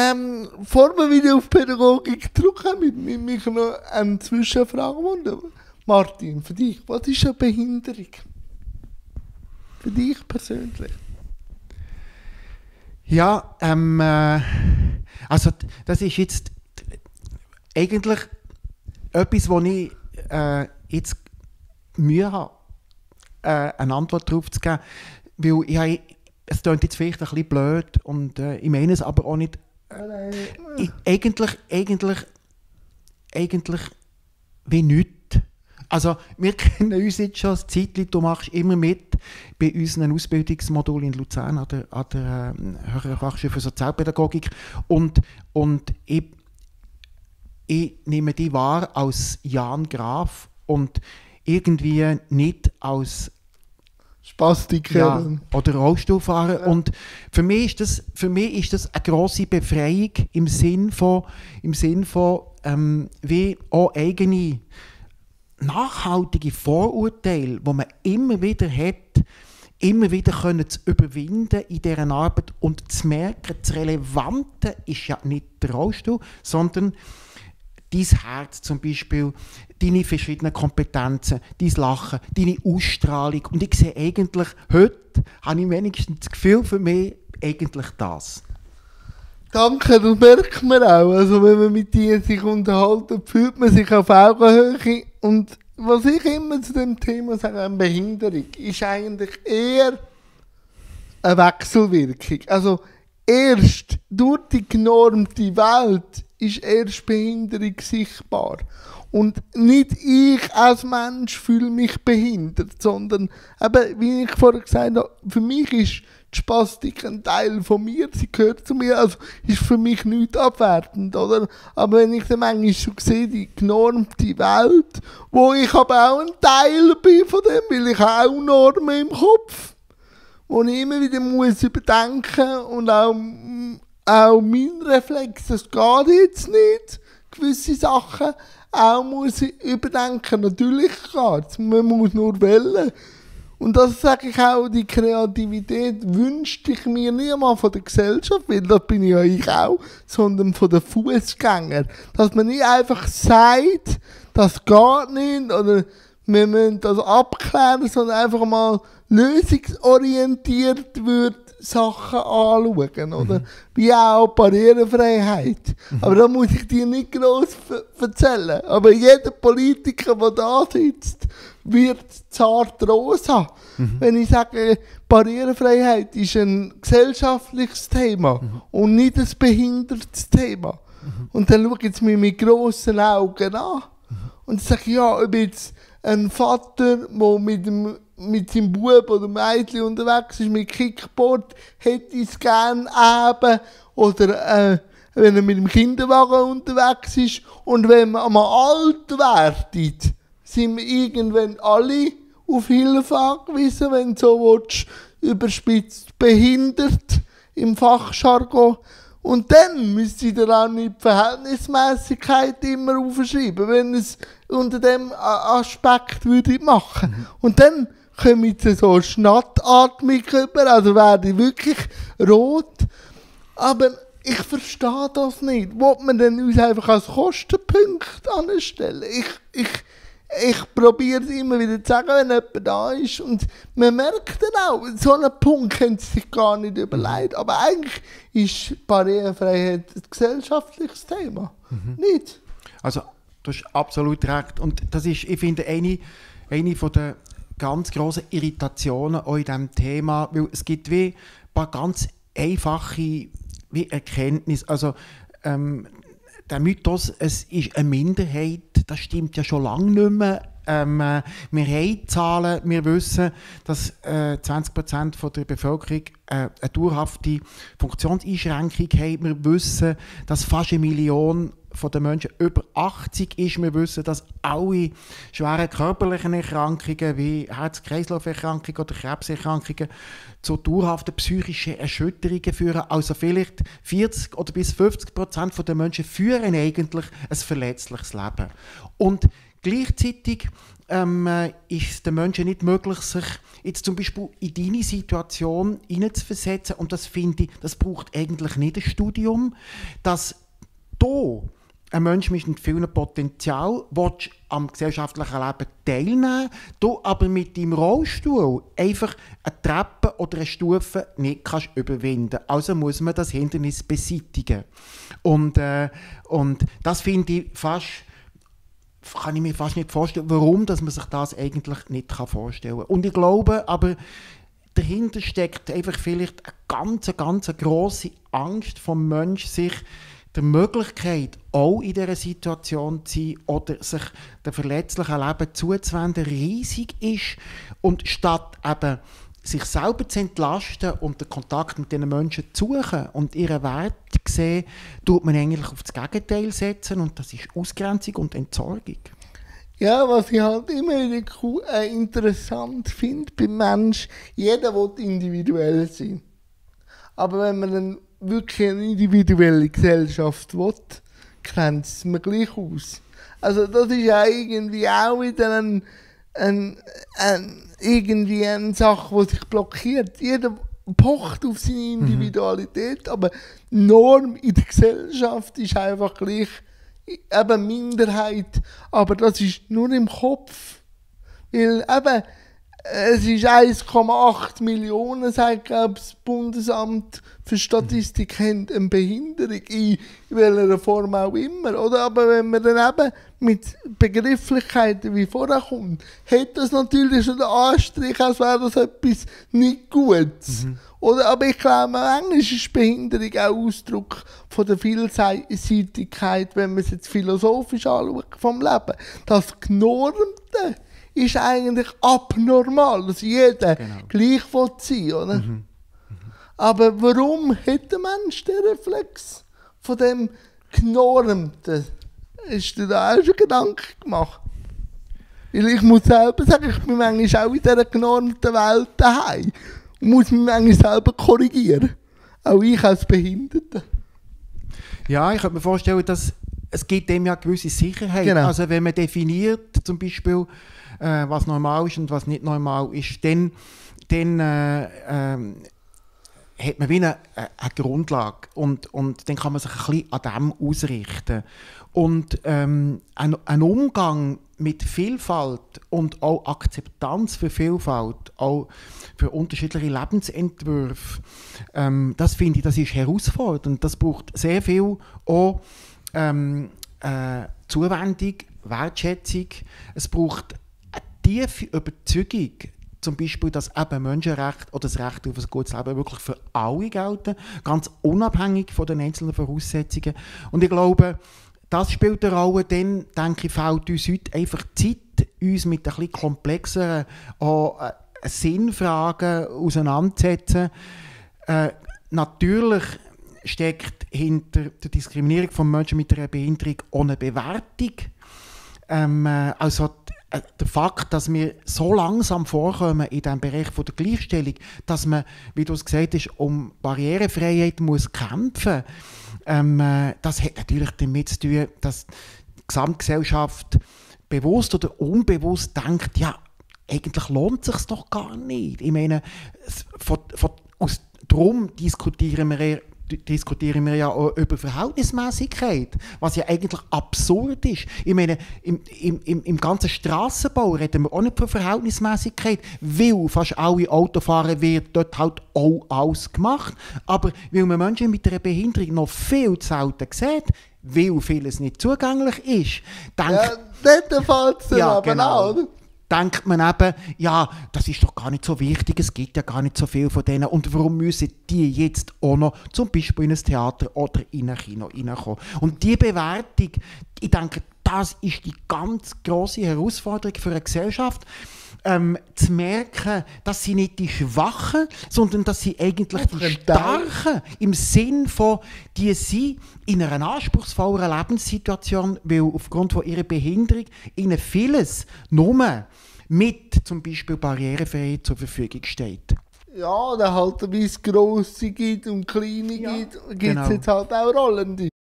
Bevor wir wieder auf Pädagogik zurückkommen, mit mich noch eine Zwischenfrage wundern. Martin, für dich, was ist eine Behinderung? Für dich persönlich? Ja, also das ist jetzt eigentlich etwas, wo ich jetzt Mühe habe, eine Antwort darauf zu geben, weil es klingt jetzt vielleicht ein bisschen blöd und ich meine es aber auch nicht. Eigentlich wie nichts. Also wir kennen uns jetzt schon ein Zeitchen, du machst immer mit bei unseren Ausbildungsmodulen in Luzern an der Höheren Fachschule für Sozialpädagogik und ich nehme dich wahr als Jan Graf und irgendwie nicht als Spastiker oder Rollstuhlfahrer. Ja. Und für mich ist das eine grosse Befreiung im Sinn von wie auch eigene nachhaltige Vorurteile, die man immer wieder hat, immer wieder können zu überwinden in dieser Arbeit und zu merken, das Relevante ist ja nicht der Rollstuhl, sondern dein Herz zum Beispiel, deine verschiedenen Kompetenzen, dein Lachen, deine Ausstrahlung. Und ich sehe eigentlich, heute habe ich wenigstens das Gefühl für mich, eigentlich das. Danke, das merkt man auch. Also wenn man mit dir sich unterhält, fühlt man sich auf Augenhöhe. Und was ich immer zu dem Thema sage, eine Behinderung, ist eigentlich eher eine Wechselwirkung. Also erst durch die genormte Welt ist erst Behinderung sichtbar. Und nicht ich als Mensch fühle mich behindert, sondern eben, wie ich vorher gesagt habe, für mich ist die Spastik ein Teil von mir, sie gehört zu mir, also ist für mich nichts abwertend, oder? Aber wenn ich dann manchmal so sehe, die genormte Welt, wo ich aber auch ein Teil bin von dem, weil ich habe auch Normen im Kopf, wo ich immer wieder muss überdenken und auch mein Reflex, das geht jetzt nicht, gewisse Sachen, auch muss ich überdenken. Natürlich geht's, man muss nur wählen. Und das sage ich auch, die Kreativität wünschte ich mir nicht einmal von der Gesellschaft, weil das bin ja ich auch, sondern von den Fußgängern. Dass man nicht einfach sagt, das geht nicht, oder wir müssen das abklären, sondern einfach mal lösungsorientiert wird Sachen anschauen, oder? Wie auch Barrierefreiheit. Aber da muss ich dir nicht gross erzählen. Aber jeder Politiker, der da sitzt, wird zart rosa. Wenn ich sage, Barrierefreiheit ist ein gesellschaftliches Thema und nicht ein behindertes Thema. Und dann schauen sie mich mit grossen Augen an. Und ich sage, ja, ob jetzt ein Vater, der mit seinem Bub oder Mädchen unterwegs ist, mit Kickboard, hätte ich es gerne eben. Oder wenn er mit dem Kinderwagen unterwegs ist. Und wenn man einmal alt wird, sind wir irgendwann alle auf Hilfe angewiesen, wenn du so willst, überspitzt behindert im Fachjargon. Und dann müsst ihr dann auch nicht die Verhältnismäßigkeit immer aufschreiben, wenn es unter dem Aspekt würde machen. Und dann kommen jetzt so Schnattatmung rüber, also werde ich wirklich rot. Aber ich verstehe das nicht. Wollt man denn uns einfach als Kostenpunkt anstellen? Ich probiere es immer wieder zu sagen, wenn jemand da ist. Und man merkt dann auch, so einen Punkt können sie sich gar nicht überlegen. Aber eigentlich ist Barrierefreiheit ein gesellschaftliches Thema. Nicht? Also, du hast absolut recht. Und das ist, ich finde, eine von der ganz grossen Irritationen auch in diesem Thema. Weil es gibt wie ein paar ganz einfache Erkenntnisse. Also, der Mythos, es ist eine Minderheit, das stimmt ja schon lange nicht mehr. Wir haben Zahlen, wir wissen, dass 20% der Bevölkerung eine dauerhafte Funktionseinschränkung haben. Wir wissen, dass fast 1 Million von den Menschen über 80 ist. Wir wissen, dass alle schweren körperlichen Erkrankungen wie Herz-Kreislauf-Erkrankungen oder Krebserkrankungen zu dauerhaften psychischen Erschütterungen führen. Also vielleicht 40 oder bis 50% der Menschen führen eigentlich ein verletzliches Leben. Und gleichzeitig ist es den Menschen nicht möglich, sich jetzt zum Beispiel in deine Situation hineinzuversetzen. Und das finde ich, das braucht eigentlich nicht ein Studium, dass du ein Mensch mit viel Potenzial willst am gesellschaftlichen Leben teilnehmen, du aber mit deinem Rollstuhl einfach eine Treppe oder eine Stufe nicht kannst überwinden. Also muss man das Hindernis beseitigen. Und das finde ich kann ich mir fast nicht vorstellen, warum dass man sich das eigentlich nicht vorstellen kann. Und ich glaube aber, dahinter steckt einfach vielleicht eine ganz grosse Angst vom Menschen, sich der Möglichkeit, auch in dieser Situation zu sein oder sich dem verletzlichen Leben zuzuwenden, riesig ist. Und statt eben sich selber zu entlasten und den Kontakt mit diesen Menschen zu suchen und ihren Wert zu sehen, tut man eigentlich auf das Gegenteil setzen und das ist Ausgrenzung und Entsorgung. Ja, was ich halt immer wieder interessant finde beim Menschen, jeder will individuell sein. Aber wenn man dann wirklich eine individuelle Gesellschaft will, grenzt es mir gleich aus. Also das ist ja irgendwie auch wieder irgendwie eine Sache, die sich blockiert. Jeder pocht auf seine Individualität, aber die Norm in der Gesellschaft ist einfach gleich eben Minderheit. Aber das ist nur im Kopf. Weil eben, es ist 1,8 Millionen, sagt glaube ich, das Bundesamt für Statistik, haben eine Behinderung in welcher Form auch immer. Oder? Aber wenn man dann eben mit Begrifflichkeiten wie vorher kommt, hat das natürlich schon den Anstrich, als wäre das etwas nicht Gutes. Oder? Aber ich glaube, manchmal ist Behinderung auch Ausdruck von der Vielseitigkeit, wenn man es jetzt philosophisch anschaut, vom Leben. Das Genormte ist eigentlich abnormal, dass jeder gleich sein will, oder? Aber warum hat der Mensch den Reflex von dem Genormten? Hast du da auch schon Gedanken gemacht? Weil ich muss selber sagen, ich bin manchmal auch in dieser genormten Welt daheim und muss mich manchmal selber korrigieren. Auch ich als Behinderte. Ja, ich könnte mir vorstellen, dass es gibt dem ja eine gewisse Sicherheit. Genau. Also wenn man definiert, zum Beispiel, was normal ist und was nicht normal ist, dann hat man wie eine Grundlage und dann kann man sich ein bisschen an dem ausrichten. Und ein Umgang mit Vielfalt und auch Akzeptanz für Vielfalt, auch für unterschiedliche Lebensentwürfe, das finde ich, das ist herausfordernd. Das braucht sehr viel auch Zuwendung, Wertschätzung. Es braucht eine tiefe Überzeugung, zum Beispiel, dass eben Menschenrechte oder das Recht auf ein gutes Leben wirklich für alle gelten, ganz unabhängig von den einzelnen Voraussetzungen. Und ich glaube, das spielt eine Rolle, dann denke ich, fehlt uns heute einfach Zeit, uns mit ein bisschen komplexeren Sinnfragen auseinanderzusetzen. Natürlich steckt hinter der Diskriminierung von Menschen mit einer Behinderung auch eine Bewertung. Also der Fakt, dass wir so langsam vorkommen in diesem Bereich von der Gleichstellung, dass man, wie du es gesagt hast, um Barrierefreiheit muss kämpfen muss, das hat natürlich damit zu tun, dass die Gesamtgesellschaft bewusst oder unbewusst denkt, ja, eigentlich lohnt es sich doch gar nicht. Ich meine, darum diskutieren wir ja auch über Verhältnismäßigkeit, was ja eigentlich absurd ist. Ich meine, im ganzen Strassenbau reden wir auch nicht von Verhältnismäßigkeit, weil fast alle Autofahrer wird dort halt auch alles gemacht. Aber weil man Menschen mit einer Behinderung noch viel zu selten sieht, weil vieles nicht zugänglich ist, dort fällt es dann aber an. Denkt man eben, ja, das ist doch gar nicht so wichtig, es gibt ja gar nicht so viel von denen und warum müssen die jetzt auch noch zum Beispiel in ein Theater oder in ein Kino reinkommen? Und diese Bewertung, ich denke, das ist die ganz grosse Herausforderung für eine Gesellschaft, zu merken, dass sie nicht die Schwachen, sondern dass sie eigentlich die Starken im Sinn von, die sind in einer anspruchsvolleren Lebenssituation, weil aufgrund von ihrer Behinderung ihnen vieles nur mit zum Beispiel Barrierefreiheit zur Verfügung steht. Ja, dann halt, wie es Grosse gibt und Kleine gibt, gibt es jetzt halt auch Rollende.